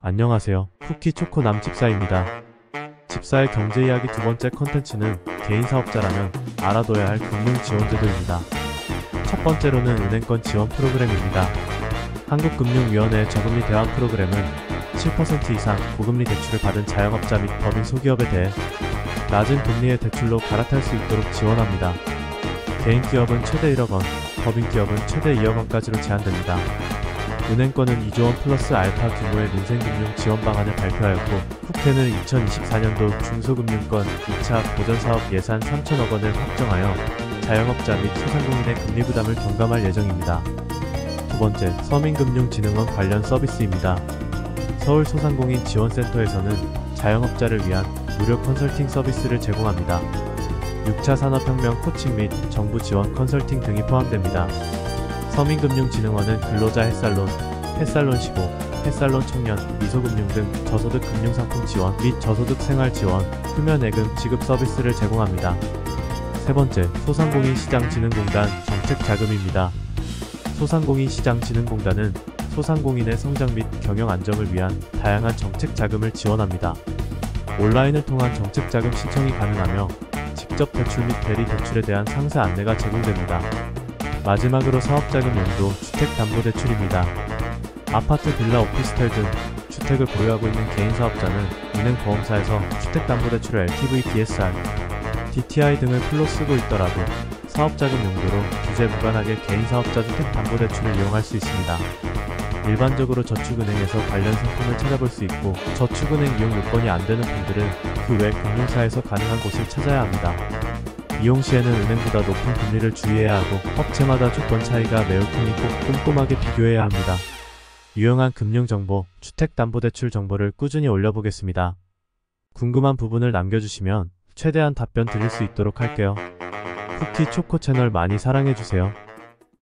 안녕하세요. 쿠키 초코 남집사입니다. 집사의 경제 이야기 두 번째 컨텐츠는 개인 사업자라면 알아둬야 할 금융 지원제도입니다. 첫 번째로는 은행권 지원 프로그램입니다. 한국금융위원회의 저금리 대환 프로그램은 7% 이상 고금리 대출을 받은 자영업자 및 법인 소기업에 대해 낮은 금리의 대출로 갈아탈 수 있도록 지원합니다. 개인 기업은 최대 1억 원, 법인 기업은 최대 2억 원까지로 제한됩니다. 은행권은 2조 원 플러스 알파 규모의 민생금융 지원 방안을 발표하였고, 국회는 2024년도 중소금융권 2차 보전사업 예산 3천억 원을 확정하여 자영업자 및 소상공인의 금리 부담을 경감할 예정입니다. 두 번째, 서민금융진흥원 관련 서비스입니다. 서울소상공인 지원센터에서는 자영업자를 위한 무료 컨설팅 서비스를 제공합니다. 6차 산업혁명 코칭 및 정부 지원 컨설팅 등이 포함됩니다. 서민금융진흥원은 근로자 햇살론, 햇살론 15, 햇살론 청년, 미소금융 등 저소득 금융상품 지원 및 저소득 생활 지원, 후면예금 지급 서비스를 제공합니다. 세 번째, 소상공인시장진흥공단 정책자금입니다. 소상공인시장진흥공단은 소상공인의 성장 및 경영 안정을 위한 다양한 정책자금을 지원합니다. 온라인을 통한 정책자금 신청이 가능하며 직접 대출 및 대리 대출에 대한 상세 안내가 제공됩니다. 마지막으로 사업자금 용도 주택담보대출입니다. 아파트, 빌라, 오피스텔 등 주택을 보유하고 있는 개인 사업자는 은행 보험사에서 주택담보대출을 LTV, DSR, DTI 등을 풀로 쓰고 있더라도 사업자금 용도로 규제 무관하게 개인 사업자 주택담보대출을 이용할 수 있습니다. 일반적으로 저축은행에서 관련 상품을 찾아볼 수 있고, 저축은행 이용 요건이 안 되는 분들은 그 외 금융사에서 가능한 곳을 찾아야 합니다. 이용 시에는 은행보다 높은 금리를 주의해야 하고, 업체마다 조건 차이가 매우 크니 꼭 꼼꼼하게 비교해야 합니다. 유용한 금융정보, 주택담보대출 정보를 꾸준히 올려보겠습니다. 궁금한 부분을 남겨주시면 최대한 답변 드릴 수 있도록 할게요. 쿠키 초코 채널 많이 사랑해주세요.